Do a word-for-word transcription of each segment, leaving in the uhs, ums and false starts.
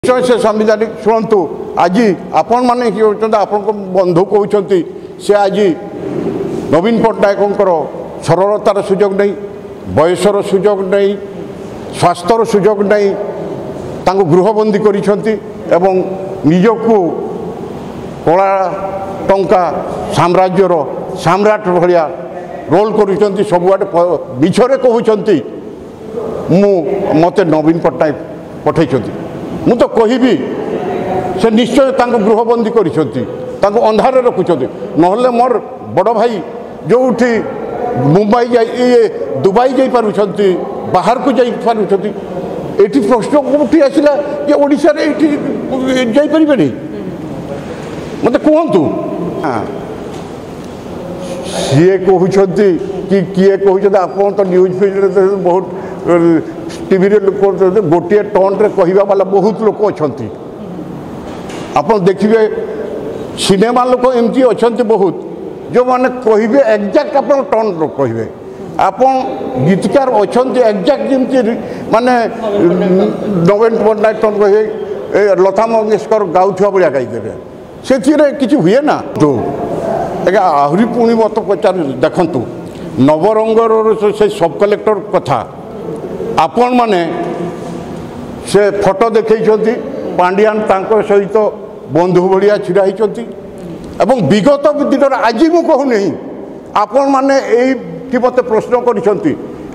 से संविधानिक शुणु आज आपण मैंने आप बंधु कहते से आज नवीन पट्टनायक सरलतार सुजोग नहीं, बयसर सुजोग नहीं, स्वास्थ्यर सुजोग नहीं, गृहबंदी करिसेंती एवं निजकू कला टंका साम्राज्यर सम्राट भाया रोल करुँच सबुआडे मिछरे कहते मु मते नवीन पट्टनायक पठे मु तो कहबी से निश्चय गृहबंदी कर अंधार रखुंट नहले मोर बड़ भाई जो मुंबई जाए दुबई जा पार्टी बाहर को जा पार्टी ये प्रश्न कौटी आसला ये ओडिशा रे जापर नहीं मत कहतु हाँ सी कहते कि किए कहते आप तो न्यूज फील्ड बहुत टीवी लोक गोटे टन रे कहवा वाला बहुत लोक अच्छा आप देखिए सिनेमा लोक एमती अच्छा बहुत जो माने कहे एक्जाक्ट आप टन कहे आप गीतकार अच्छा एक्जाक्ट जमी माने नवीन पट्टनायक टन कहे लता मंगेशकर गाँव भाया गाईदेवे से किसी हुए ना तो आज्ञा आहरी पुणी मत पचार देखु नवरंगर से सब कलेक्टर कथा आपण माने से फोटो देखते पांडियान तांको सहित बंधु भाया छिड़ा होती एवं विगत दिन आज मु कहूनी आपण माने ये मत प्रश्न करी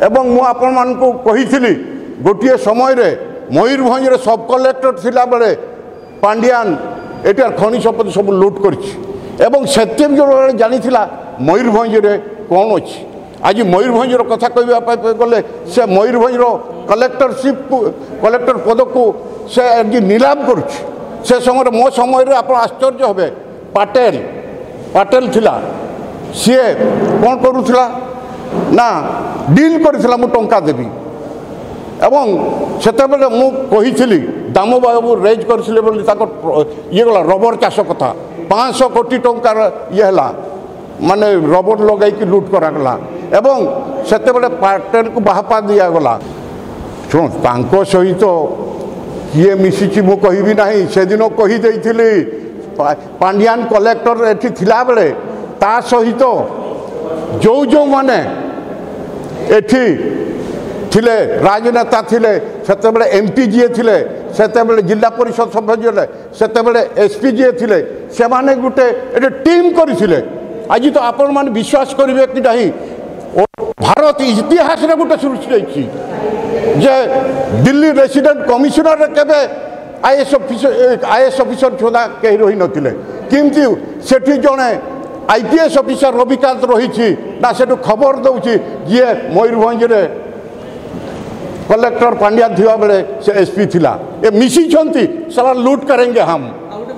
गोटे समय मयूरभंज सब कलेक्टर थिला बेले पांडियान एटार खनि संपत्ति सब लुट कर जानी मयूरभंज कौन अच्छी आज मयूरभंज कथा कहवाई गले से मयूरभंज कलेक्टरशिप कलेक्टर पद को से आज नीलाम कर से समय मो समय आप आश्चर्य हे पाटेल पाटेल थिला सी कौन करूला ना डील करथिला मु टंका देवी एवं सेतेबेले मु कही दाम बाबू रेज करथिले बोली ताको ये गला रबर चाष कथा पाँच सौ कोटी टंकार ये है माने रबर लगे लुट करागला एवं सेतेबेले पाटेल को बाहापा दिगला शुण तांको सहित किए मिसी मु कहबी नहीं से दिन कहीदे पांडियान कलेक्टर एठी थिला बेले ता सहित जो जो माने एठी थिले राजनेता थिले सेतेबेले एमपी जी थिले सेतेबेले जिला परिषद सभ्य जे सेतेबेले एसपी जी थिले से माने गुटे एटे टीम करिथिले आज तो आपण माने विश्वास करिवे कि नहीं भारत इतिहास रे गुटे सृष्टि जे दिल्ली रेसिडेंट कमिश्नर केबे आईएएस ऑफिसर आईएएस ऑफिसर छोड़ा कहीं रही नथिले किंतु सेठी जणे आईपीएस ऑफिसर रविकांत रही ना से खबर दौची जी मयूरभंज रे कलेक्टर पांड्या थिबा बेले से एसपी थिला ए मिसी छंती सारा लूट करेंगे हम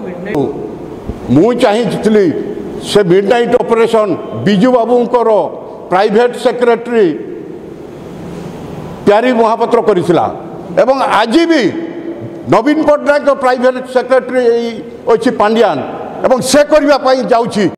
मु चाहिए से मिडनाइट ऑपरेशन बिजू बाबूंकर प्राइवेट सेक्रेटरी प्यारी महापात्र करिथिला एवं आज भी नवीन पट्टनायक प्राइवेट सेक्रेटरी अच्छी पांडियान एवं से करने जाऊँगी